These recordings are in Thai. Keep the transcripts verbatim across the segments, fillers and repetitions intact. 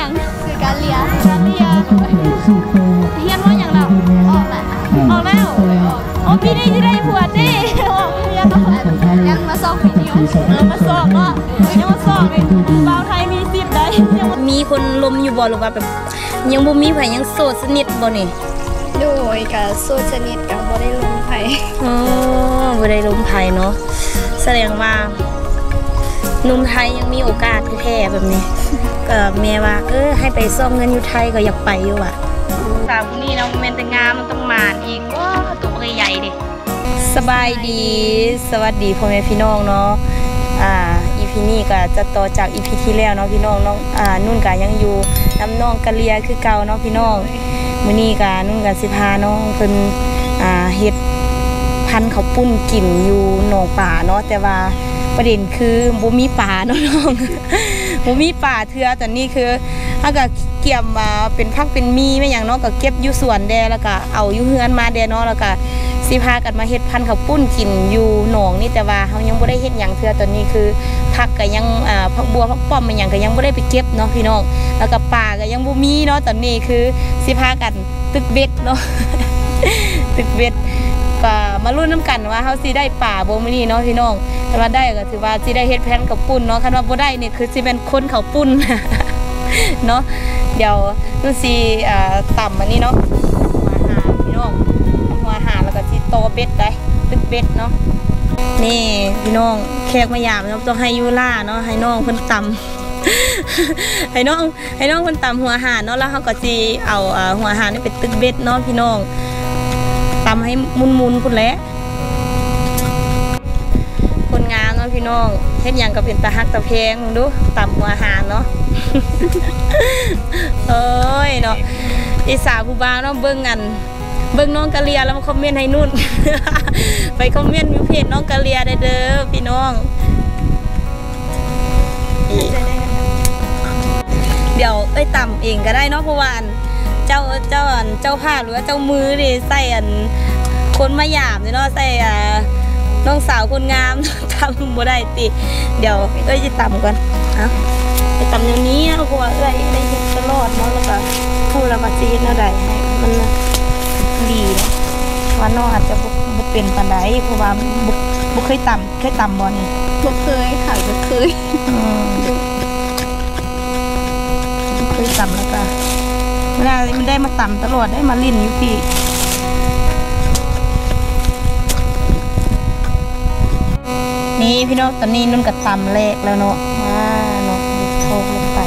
อย่างคือกาเลียกาเลียเฮียนว่าอย่างเราออกแหละออกแล้วโอ้พี่ได้ที่ได้ผัวดิออกเฮียนยังมาสอบปีเดียวเออมาสอบก็ยังมาสอบเลยบ่าวไทยมีสิบได้มีคนลมอยู่บ่หรือว่าแบบยังบ่มีไผยังโสดสนิทบ่นี่โดยกับโสดสนิทกับบ่ได้ลมไผอ๋อบ่ได้ลมไผเนาะแสดงว่าหนุ่มไทยยังมีโอกาสแท้ๆแบบนี้ก็แม่ว่าเออให้ไปซ่อมเงินอยู่ไทยก็อยากไปอยู่อ่ะสาวคนนี้เนาะแม่นแต่งามมันต้องมานอีกว้าตัวใหญ่ๆดิสบายดีสวัสดีพ่อแม่พี่น้องเนาะอ่าอีพีนี้ก็จะต่อจากอีพีที่แล้วเนาะพี่น้องน้องอ่านุ่นก็ยังอยู่น้ำน้องกะเลียคือเก่าเนาะพี่น้องมื้อนี้ก็นุ่นก็สิพาน้องเพิ่นอ่าเฮ็ดพันธุ์ข้าวปุ้นกินอยู่หนองป่าเนาะแต่ว่าประเด็นคือบ่มีป่าเนาะน้องบ่มีป่าเทื่อตอนนี้คือถ้าก็เกี่ยมมาเป็นพักเป็นมีแม่หยังเนาะก็เก็บอยู่สวนแดแล้วก็เอาอยู่เฮือนมาแดเนาะแล้วก็สิพากันมาเฮ็ดพันธุ์ข้าวปุ้นกินอยู่หนองนี่แต่ว่าเฮายังบ่ได้เฮ็ดหยังเทื่อตอนนี้คือผักก็ยังอ่าผักบัวผักป้อมมันหยังก็ยังบ่ได้ไปเก็บเนาะพี่น้องแล้วก็ป่าก็ยังบ่มีเนาะตอนนี้คือสิพากันตึกเบ็ดเนาะ ตึกเบ็ดก็มาลุ้นน้ำกันว่าเขาสิได้ป่าบ่มื้อนี้เนาะพี่น้องถ้าว่าได้ก็ถือว่าสิได้เฮ็ดแผ่นข้าวปุ้นเนาะคันว่าบ่ได้นี่คือสิเป็นคนข้าวปุ้น เนาะเดี๋ยวนุ่นสิอ่าต่ำอันนี้เนาะหัวหาพี่น้องหัวหาแล้วก็สิโตเบ็ดได้ตึกเบ็ดเนาะนี่พี่น้องแขกมายามเนาะต้องให้ยูล่าเนาะให้น้องเพิ่นต่ำ ให้น้องให้น้องเพิ่นต่ำหัวหาเนาะแล้วเขาก็สิเอาอ่าหัวหานี่เป็นตึกเบ็ดเนาะพี่น้องตำให้มุนๆคุณแหละคนงานเนาะพี่น้องเฮ็ดหยังก็เป็นตาฮักตาแพงดูตำหัวหาเนาะ เอ้ยเนาะอีสาวผู้บ่าวเนาะเบิ่งกันเบิ่งน้องกะเลียแล้วมาคอมเมนต์ให้นุ่น ไปคอมเมนต์อยู่เพจน้องกะเลียได้เด้อพี่น้องเดี๋ยวเอ้ยตำเองก็ได้เนาะเพราะว่าเจ้าเจ้าอันเจ้าผ้าหรือว่าเจ้ามือดิใส่อันคนมาหยาบเนาะใส่อ่าน้องสาวคนงามทำบ่ได้ติเดี๋ยวเอ้ยจะตำก่อนเอาไปตำอย่างนี้เพราะว่าเอ้ยได้เห็นตลอดเนาะแล้วก็พูดแล้วมาซีนเอาได้ให้มันดีเนาะว่าน้องอาจจะบ่เป็นปานใดเพราะว่าบ่บ่เคยตำเคยตำบ่นี่บ่เคยค่ะบ่เคยอืมเคยตำแล้วก็เวลามันได้มาต่ำตลอดได้มาลิ้นอยู่พี่นี่พี่น้องตอนนี้นุ่นกับตำแรกแล้วเนาะมาเนาะโชว์ลงไป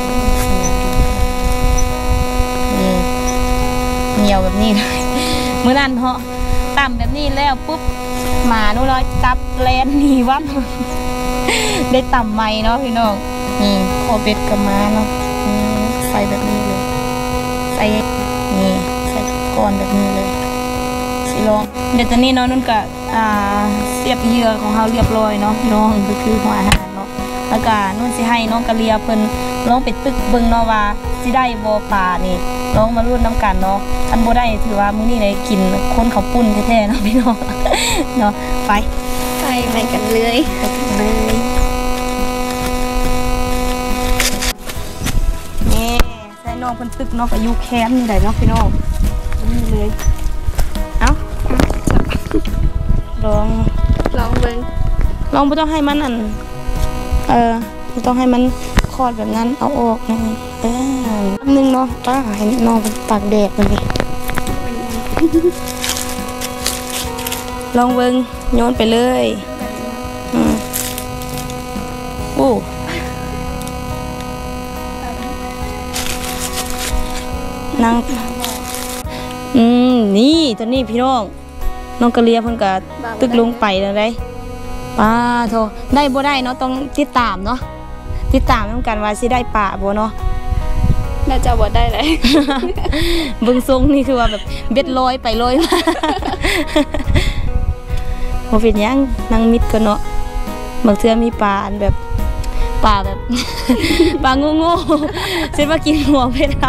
นี่เหนียวแบบนี้เลยเมื่อนั้นเหาะต่ำแบบนี้แล้วปุ๊บหมาหนูน้อยจับแลนหนีวัด ได้ต่ำใหม่เนาะพี่น้องนี่คอเป็ดกับม้าเนาะใส่แบบนี้เลยใส่นี่ใส่ก้อนแบบนี้เลยสิลองเดี๋ยวตอนนี้เนาะนุ่นกะอ่าเสียบเหยื่อของเขาเรียบร้อยเนาะน้องก็คือหัวอาหารเนาะแล้วก็นุ่นสิให้น้องกะเลียเพิ่นลองไปตึกเบิ่งเนาะว่าสิได้บ่ปลานี่ลองมารุ่นน้ำกันเนาะอันบ่ได้ถือว่ามื้อนี้ได้กินคนข้าวปุ้นแท้ๆเนาะพี่น้องเนาะไปไปไปกันเลยไปกันเลยน้องเพิ่นตึกเนาะก็อยู่แคมป์นี่ได้เนาะพี่น้องนี่เลยเอ้าลองลองเบิ่งลองบ่ต้องให้มันอันเออบ่ต้องให้มันคลอดแบบนั้นเอาออกนะเออแป๊บนึงเนาะป้าให้น้องตากแดดมันดิลองเบิ่งโยนไปเลยอืมโอ้นั่งอืมนี่ตอนนี้พี่น้องน้องกะเลียเพิ่นก็ตึกลงไปแล้วได้ป้าโธ่ได้บ่ได้เนาะต้องติดตามเนาะติดตามนำกันว่าสิได้ป่าบ่เนาะน่าจะบ่ได้เลยเบิ่งทรงนี่คือว่าแบบเบ็ดลอยไปลอยมาบ่เป็นหยังนั่งมิดก็เนาะบางเทื่อมีปลาอันแบบปลาแบบปลาโง่ๆเสร็จว่ากินหัวเพชรเรา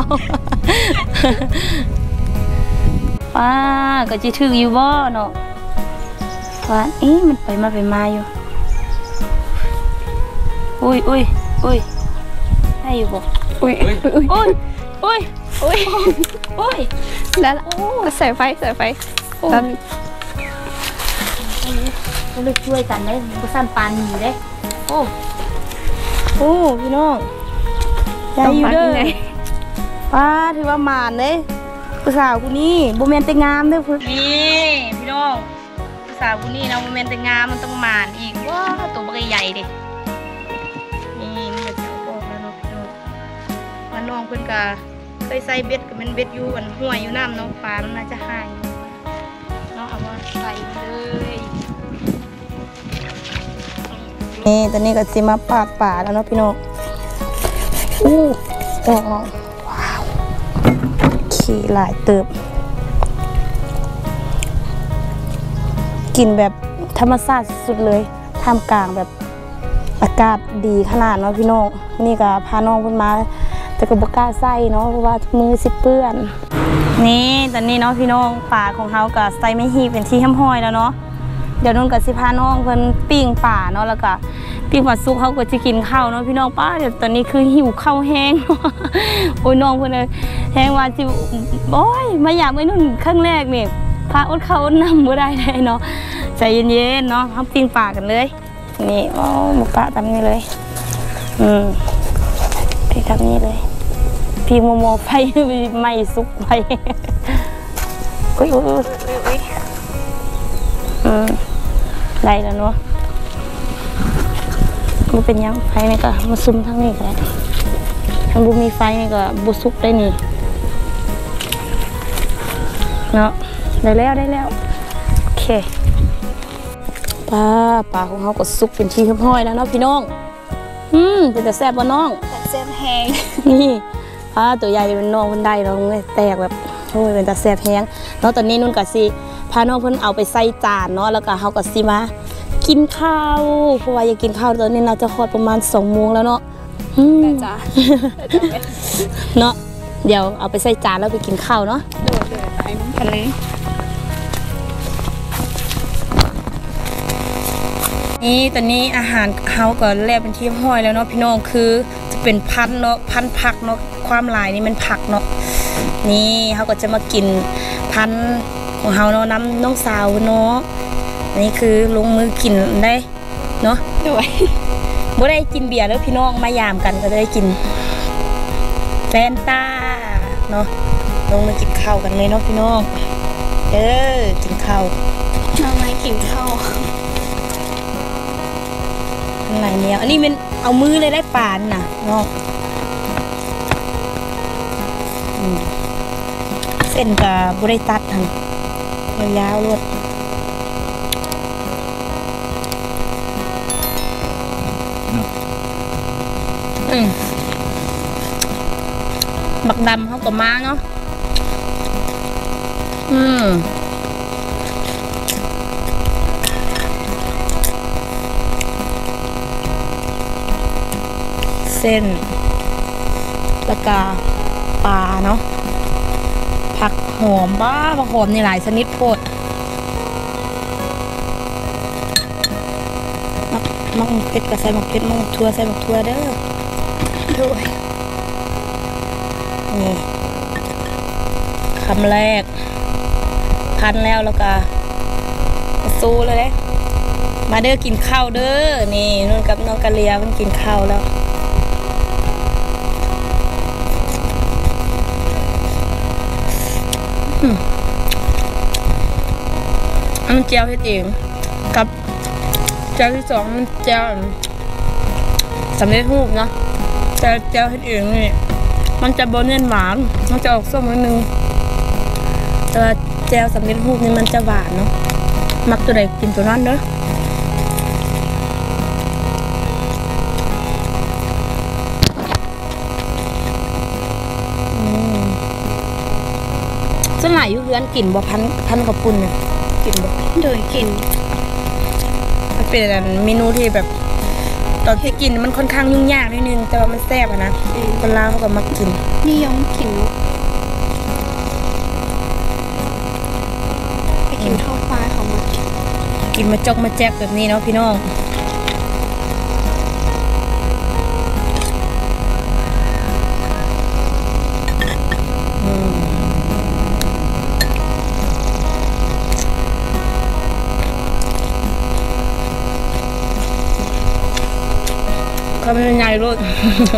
ป้าก็จะถึกอยู่บ่เนาะว่าเอ๊ะมันไปมาไปมาอยู่อุ้ยอุ้ยอุ้ยได้อยู่บ่อุ้ยอุ้ยอุ้ยโอ้ยโอ้ยอุ้ยโอ้ยแล้วใส่ไฟใส่ไฟตอนก็เลยช่วยกันได้ก็สั้นปานอยู่เด้โอ้โอ้พี่น้องใจอยู่เด้อป้าถือว่าหมานเลยผู้สาวคนนี้โบเมนแต่งามเด้อพี่นี่พี่น้องผู้สาวคนนี้นะโบเมนแต่งามมันต้องหมานอีกว้าตัวบักใหญ่ดินี่มันจะเอาบอกแล้วเนาะพี่น้องว่าน้องเพิ่นก็เคยใส่เบ็ดกับมันเบ็ดอยู่อันห้วยอยู่น้ำเนาะปลามันน่าจะหายเนาะเอามาใส่เลยนี่ตอนนี้ก็สิมาปาดป่าแล้วเนาะพี่น้องอู้ว้าวขี่หลายเติบกินแบบธรรมชาติสุดเลยท่ามกลางแบบอากาศดีขนาดเนาะพี่น้องนี่ก็พาน้องเพิ่นมาแต่ก็บ่กล้าใส่เนาะเพราะว่ามือสิเปื้อนนี่ตอนนี้เนาะพี่น้องป่าของเฮาก็ใส่ไม่ฮีเป็นที่ห้ำห้อยแล้วเนาะเดี๋ยวนุ่นกับสิพาน้องเพิ่นปิ้งป่าเนาะแล้วก็ปิ้งปลาซุกเขาก็จะกินข้าวเนาะพี่น้องป้าเดี๋ยวตอนนี้คือหิวข้าวแห้ง โอ้ยน้องเพิ่นเลยแห้งว่าจิโอ้ยมาอยากไปนุ่นครั้งแรกนี่พาอดข้าวอดน้ำบ่ได้เลยเนาะใจเย็นๆเนาะทำปิ้งป่ากันเลยนี่อ๋อหมูป่าทำนี่เลยอืมพี่ทำนี่เลยพี่โมโมไฟไม่ซุกไฟโอ้ยโอ้ยอืมได้แล้วเนาะมันเป็นยังไฟนี่ก็มาซุ่มทั้งนี้ก็ได้ถ้าบุมีไฟนี่ก็บุสุกได้นี่เนาะได้แล้วได้แล้วโอเคปลาปลาของเขาก็สุกเป็นที่เรียบร้อยแล้วเนาะพี่น้องอืมเป็นแต่แซ่บบ่น้องแต่แซ่บแห้งนี่ปลาตัวใหญ่เป็นน้องเป็นได้เราเลยแตกแบบโอ้ยเป็นแต่แซ่บแห้งเนาะตอนนี้นุ่นกับซีพาน้องเพิ่นเอาไปใส่จานเนาะแล้วก็เขาก็ซีมากินข้าวเพราะว่าอยากกินข้าวตอนนี้เราจะคลอดประมาณสองโมงแล้วเนาะแต่จ้าเนาะเดี๋ยวเอาไปใส่จานแล้วไปกินข้าวเนาะโดดเลยไปน้ำทะเลนี่ตอนนี้อาหารเฮาก็แล้วเป็นที่ห้อยแล้วเนาะพี่น้องคือจะเป็นพันเนาะพันผักเนาะความหลายนี่มันผักเนาะนี่เฮาก็จะมากินพันของเฮาเนาะน้ำน้องสาวเนาะนี่คือลงมือกินได้เนาะด้วยบ่ได้กินเบียร์แล้วพี่น้องมายามกันก็ได้กินแฟนตาเนาะลงมากินข้าวกันเลยเนาะพี่น้องเออกินข้าวน้องไม่กินข้าวไหนเนี่ยอันนี้มันเอามือเลยได้ปานน่ะเนาะเส้นกับบริตัดหันยาวๆลวดบักดำเขาก็มาเนาะอืมเส้นแล้วก็ปลาเนาะผักหอมบ้าผักหอมนี่หลายชนิดโพดมักมักเผ็ดกับใส่มักเผ็ดมักทั่วใส่มักทั่วเด้อด้วยนี่คำแรกพันแล้วแล้วก็สู้เลยเลยมาเด้อกินข้าวเด้อนี่นุ่นกับน้องกะเลียมันกินข้าวแล้วอันเจียวเฮ็ดเองกับเจียวที่สองมันเจียวสำเร็จรูปเนาะเจียวเจียวเฮ็ดเองนี่มันจะบ่เน้นหวานมันจะออกส้มนิดนึงแต่เจียวสำเร็จรูปนี่มันจะหวานเนาะมักตัวใดกินตัวนั้นเด้อส่วนหลายอยู่เรือนกินบ่พันพันกับปุ่นเนี่ยกินบ่โดยกินมันเป็นเมนูที่แบบตอนที่กินมันค่อนข้างยุ่งยากนิดนึงแต่ว่ามันแซ่บอะนะคนลาวเขาก็มักกินนิยมกินไปกินข้าวปลาเขามากินกินมาจกมาแจ๊กแบบนี้เนาะพี่น้องรถ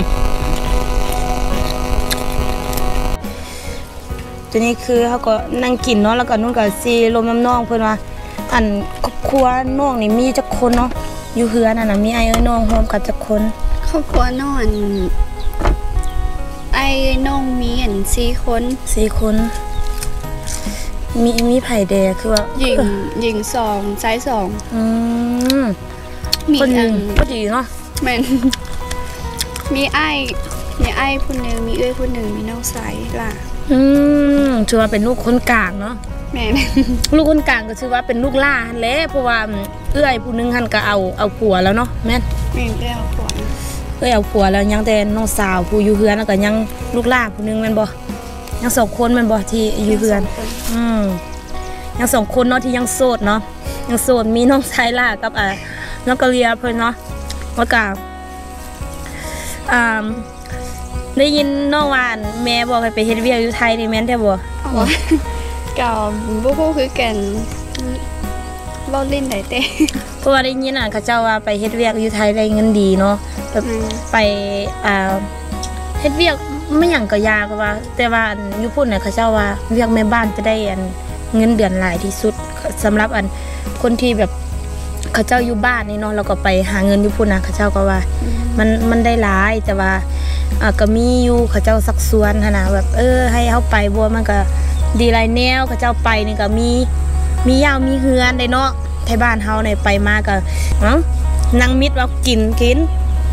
ตัวนี้คือเขาก็นั่งกินเนาะแล้วก็นุ่นกับซีลมน้ำนองเพื่อนว่าอันครอบครัวน้องนี่มีจักคนเนาะอยู่เฮือนน่ะนะมีไอ้เอ้ยน้องรวมกันจักคนครอบครัวน้องอันไอ้น้องมีอันสี่คนสี่คนมีมีไผ่แดงคือว่าหญิงหญิงสองชายสองอืมมีอันก็ดีเนาะแม่นมีไอ้มีไอ้ผู้หนึ่งมีเอ้ยผู้หนึ่งมีน้องสายล่ะอืมถือว่าเป็นลูกคนกลางเนาะแม่ลูกคนกลางก็ถือว่าเป็นลูกล่าแหละเพราะว่าเอื้อยผู้นึงหันก็เอาเอาผัวแล้วเนาะแม่นแม่นได้เอาผัวเอื้อยเอาผัวแล้วยังแต่น้องสาวผู้อยู่เฮือนแล้วก็ยังลูกล่าผู้นึงแม่นบ่ยังสองคนแม่นบ่ที่อยู่เฮือนอืมยังสองคนเนาะที่ยังโสดเนาะยังโสดมีน้องชายล่ากับอ่าน้องกะเลียเพิ่นเนาะแล้วก็อ่าได้ยินน้องวานแม่บอกให้ไปเฮ็ดเวียกอยู่ไทยนี่แม่นแท้บ่อ๋อก็บ่ฮู้คือกันเว้าเล่นได้แต่เพราะว่าได้ยินอ่ะเขาเจ้าว่าไปเฮ็ดเวียกอยู่ไทยได้เงินดีเนาะแบบไปอ่าเฮ็ดเวียกไม่หยังก็ยากว่าแต่ว่าอยู่พุ่นน่ะเขาเจ้าว่าเวียกแม่บ้านจะได้อันเงินเดือนหลายที่สุดสำหรับอันคนที่แบบเขาเจ้าอยู่บ้านนี่เนาะแล้วก็ไปหาเงินอยู่พุ่นน่ะเขาเจ้าก็ว่ามันมันได้หลายแต่ว่าอ่าก็มีอยู่เขาเจ้าสักส่วนหั่นน่ะแบบเออให้เฮาไปบัวมันก็ดีหลายแนวเขาเจ้าไปนี่ก็มีมียาวมีเฮือนได้เนาะไทบ้านเฮาเนี่ยไปมาก็เอ้านั่งมิดว่ากินกิน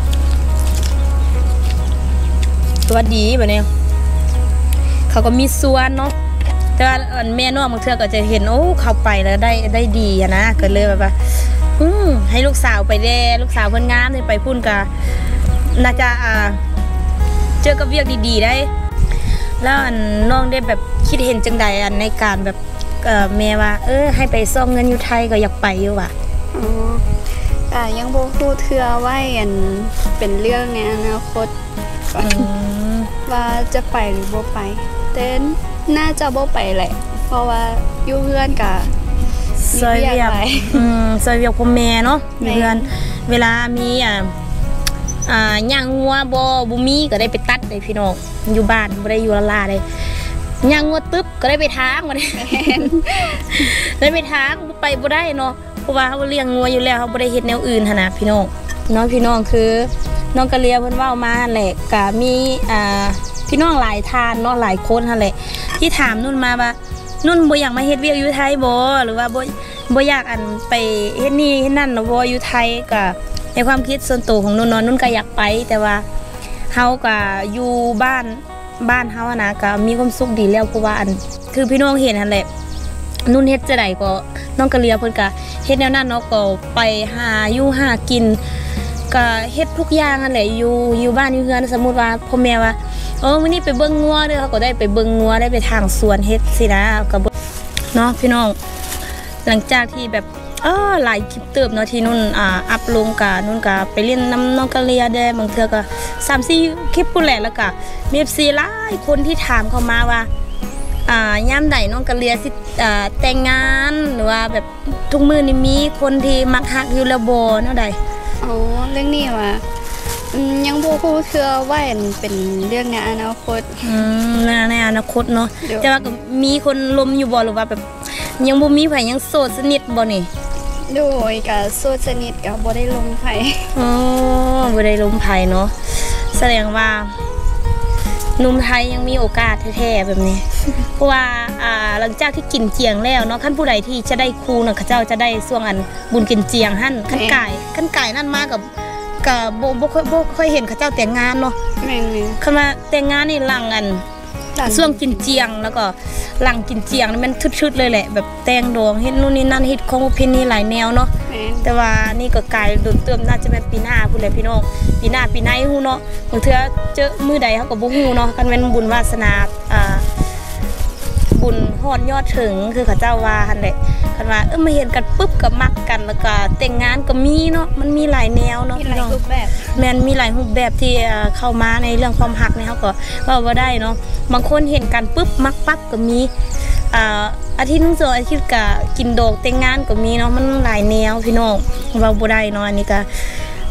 ตัวดีแบบนี้เขาก็มีส่วนเนาะแต่ว่าแม่น้องบางเทื่อก็จะเห็นโอ้เขาไปแล้วได้ได้ดีอะนะก็เลยแบบว่าอืมให้ลูกสาวไปแด่ลูกสาวเพิ่นงามนี่ไปพุ่นก็น่าจะอ่าเจอกับเวียกดีๆได้แล้วน้องได้แบบคิดเห็นจังใดอันในการแบบเอ่อแม่ว่าเออให้ไปซ่อมเงินอยู่ไทยก็อยากไปอยู่ว่ะอ๋อแต่ยังบ่ฮู้เทื่อไว้อันเป็นเรื่องในอนาคตว่าจะไปหรือบ่ไปแต่น่าจะบ่ไปแหละเพราะว่าอยู่เฮือนก็ซอยเวียกอืมซอยเวียกพ่อแม่เนาะอยู่เฮือนเวลามีอ่าอ่าย่างงัวบ่บ่มีก็ได้ไปตัดได้พี่น้องอยู่บ้านบ่ได้อยู่ละลาได้ย่างงัวตึ๊บก็ได้ไปทางบ่ได้ได้ไปทางไปบ่ได้เนาะเพราะว่าเฮาเลี้ยงงัวอยู่แล้วเฮาบ่ได้เฮ็ดแนวอื่นหั่นน่ะพี่น้องเนาะพี่น้องคือน้องกะเลียเพิ่นเว้ามาแหละก็มีอ่าพี่น้องหลายทานเนาะหลายคนหั่นแหละที่ถามนุ่นมาว่านุ่นบ่อยากมาเฮ็ดเวียกอยู่ไทยบ่หรือว่าบ่บ่อยากอันไปเฮ็ดนี่เฮ็ดนั่นเนาะบ่อยู่ไทยก็ในความคิดส่วนตัวของนุ่นเนาะนุ่นก็อยากไปแต่ว่าเฮาก็อยู่บ้านบ้านเฮานะก็มีความสุขดีแล้วเพราะว่าอันคือพี่น้องเห็นหั่นแหละนุ่นเฮ็ดจังได๋ก็น้องกะเลียเพิ่นก็เฮ็ดแนวนั้นเนาะก็ไปหาอยู่หากินก็เฮ็ดทุกอย่างนั่นแหละอยู่อยู่บ้านอยู่เฮือนสมมุติว่าพ่อแม่ว่าเออมื้อนี้ไปเบิ่งงัวเด้อเขาก็ได้ไปเบิ่งงัวได้ไปทางสวนเฮ็ดสินะก็เนาะพี่น้องหลังจากที่แบบเออหลายคลิปเติบเนาะที่นุ่นอ่าอัพลงกะนุ่นกะไปเล่นน้ำน้องกะเลียได้บางเทื่อก็ สามสี่ คลิปพุ่นแหละแล้วก็มี เอฟ ซี หลายคนที่ถามเข้ามาว่าอ่ายามใดน้องกะเลียสิอ่าแต่งงานหรือว่าแบบทุกมื้อนี่มีคนที่มักฮักอยู่แล้วบ่เนาะใดอ๋อเรื่องนี้ว่ายังบ่ฮู้เทื่อว่าเป็นเรื่องในอนาคตอืมในอนาคตเนาะแต่ว่าก็มีคนลมอยู่บ่หรือว่าแบบยังบ่มีไผยังโสดสนิทบ่นี่โดยก็โสดสนิทก็บ่ได้ลงไผอ๋อบ่ได้ลงไผเนาะแสดงว่าหนุ่มไทยยังมีโอกาสแท้ๆแบบนี้เพราะว่าอ่าหลังจากที่กินเจียงแล้วเนาะคันผู้ใดที่จะได้ครูน่ะเขาเจ้าจะได้ช่วงอันบุญกินเจียงหั่นคันไก่คันไก่นั่นมากับก็บ่บ่ค่อยบ่ค่อยเห็นเขาเจ้าแต่งงานเนาะแม่นๆคันว่าแต่งงานนี่หลังอันช่วงกินเจียงแล้วก็หลังกินเจียงนี่มันทึดๆเลยแหละแบบแต่งดองเฮ็ดนู่นนี่นั่นเฮ็ดของประเพณีหลายแนวเนาะแต่ว่านี่ก็กลายโดนเติมน่าจะเป็นปีหน้าพุ่นแหละพี่น้องปีหน้าปีไหนฮู้เนาะบางเทื่อเจอมื้อใดเฮาก็บ่ฮู้เนาะคันแม่นบุญวาสนาอ่าบุญฮอดยอดถึงคือเขาเจ้าว่าหั่นแหละคันว่าเออมาเห็นกันปึ๊บก็มักกันแล้วก็แต่งงานก็มีเนาะมันมีหลายแนวเนาะมีหลายรูปแบบแม่นมีหลายรูปแบบที่เข้ามาในเรื่องความรักนี่เฮาก็เว้าบ่ได้เนาะบางคนเห็นกันปึ๊บมักปั๊บก็มีอ่าอาทิตย์นึงสองอาทิตย์ก็กินดอกแต่งงานก็มีเนาะมันหลายแนวพี่น้องเว้าบ่ได้เนาะอันนี้ก็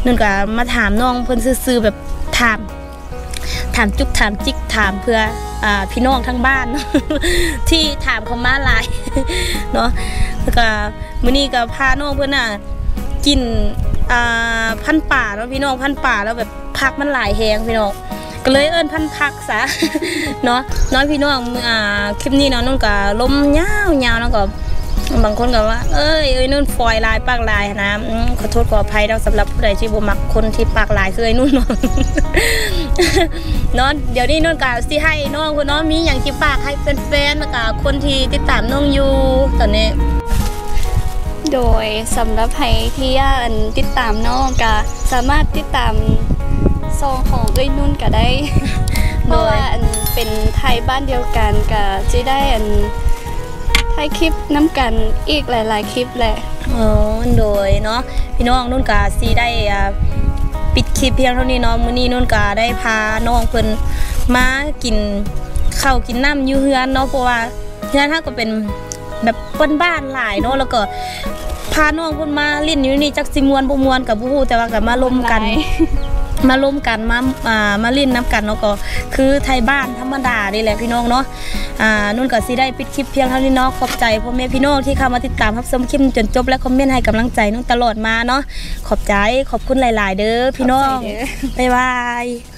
นุ่นก็มาถามน้องเพิ่นซื่อๆแบบถามถามจุกถามจิกถามเพื่ออ่าพี่น้องทั้งบ้าน ที่ถามเขามาหลาย เนาะแล้วก็มื้อนี้ก็พาน้องเพิ่นน่ะกินอ่าพันป่าเนาะพี่น้องพันป่าแล้วแบบผักมันหลายแฮงพี่น้องก็เลยเอิ้นพันผักซะ เนาะน้อยพี่น้องอ่าคลิปนี้เนาะนุ่นก็ลมยาวๆแล้วก็บางคนก็ว่าเอ้ยเอ้ยนุ่นฟอยลายปากลายนะขอโทษขออภัยเราสำหรับผู้ใดที่บ่มักคนที่ปากลายคือไอ้นุ่นเนาะ เนาะเดี๋ยวนี้นุ่นก็สิให้น้องคุณน้องมีอย่างที่ฝากให้แฟนๆแล้วก็คนที่ติดตามน้องอยู่ตอนนี้โดยสำหรับใครที่อยากติดตามน้องก็สามารถติดตามซองของเอ้ยนุ่นก็ได้ เพราะว่าอันเป็นไทยบ้านเดียวกันก็จะได้อันถ่ายคลิปน้ำกันอีกหลายๆคลิปแหละอ๋อโดยเนาะพี่น้องนุ่นก็สิได้อ่าปิดคลิปเพียงเท่านี้เนาะมื้อนี้นุ่นก็ได้พาน้องเพิ่นมากินข้าวกินน้ำอยู่เฮือนเนาะเพราะว่าเฮือนเฮาก็เป็นแบบบ้านๆหลายเนาะแล้วก็พาน้องเพิ่นมาเล่นอยู่นี่จักสิม่วนบ่ม่วนก็บ่ฮู้แต่ว่าก็มาร่วมกัน มาร่วมกันมาอ่ามาเล่นน้ำกันเนาะก็คือไทยบ้านธรรมดานี่แหละพี่น้องเนาะอ่านุ่นก็สิได้ปิดคลิปเพียงเท่านี้เนาะขอบใจพ่อแม่พี่น้องที่เข้ามาติดตามรับชมคลิปจนจบและคอมเมนต์ให้กำลังใจนุ่นตลอดมาเนาะขอบใจขอบคุณหลายๆเด้อพี่น้องบ๊ายบาย